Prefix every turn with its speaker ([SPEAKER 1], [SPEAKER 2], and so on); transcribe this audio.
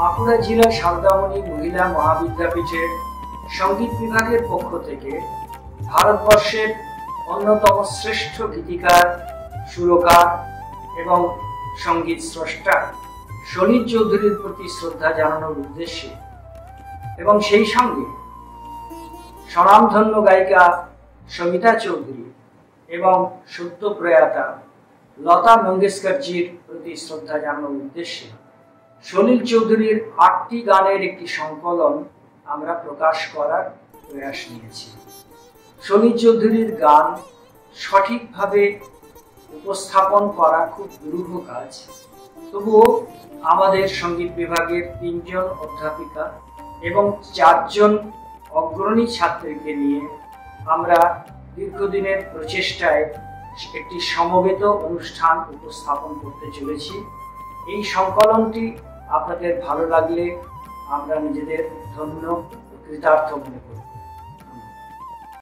[SPEAKER 1] বাঁকুড়া জেলার সারদামণি মহিলা মহাবিদ্যাপীঠের সঙ্গীত বিভাগের পক্ষ থেকে ভারতবর্ষের অন্যতম শ্রেষ্ঠ গীতিকার, সুরকার এবং সঙ্গীত স্রষ্টা সলিল চৌধুরীর প্রতি শ্রদ্ধা জানানোর উদ্দেশ্যে এবং সেই সঙ্গে স্বনামধন্য গায়িকা সবিতা চৌধুরী এবং সদ্য প্রয়াতা লতা মঙ্গেশকরজির প্রতি শ্রদ্ধা জানানোর উদ্দেশ্যে সলিল চৌধুরীর ৮টি গানের একটি সংকলন আমরা প্রকাশ করার প্রয়াস নিয়েছি। সলিল চৌধুরীর গান সঠিকভাবে উপস্থাপন করা খুব দুরূহ কাজ, তবুও আমাদের সঙ্গীত বিভাগের ৩ জন অধ্যাপিকা এবং ৪ জন অগ্রণী ছাত্রীকে নিয়ে আমরা দীর্ঘদিনের প্রচেষ্টায় একটি সমবেত অনুষ্ঠান উপস্থাপন করতে চলেছি। এই সংকলনটি আপনাদের ভালো লাগলে আমরা নিজেদের ধন্য ও কৃতার্থ মনে করি।